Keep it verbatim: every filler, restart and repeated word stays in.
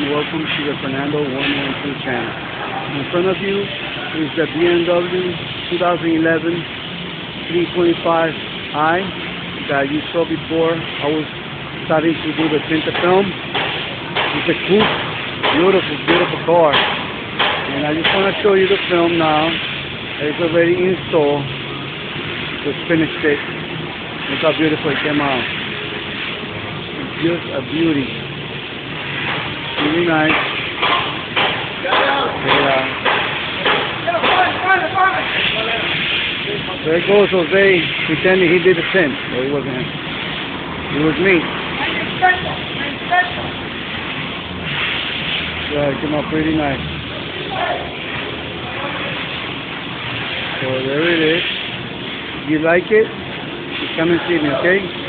and welcome to the Fernando one one two channel. In front of you is the B M W twenty eleven three twenty-five i that you saw before. I was starting to do the tinted film. It's a coupe, beautiful, beautiful car. And I just want to show you the film now. It's already installed. Just finished it. Look how beautiful it came out. It's just a beauty. Really nice. Yeah. There goes Jose pretending he did the tint. Well, it wasn't him. It was me. Yeah, it came out pretty nice. So there it is. If you like it, just come and see me, okay?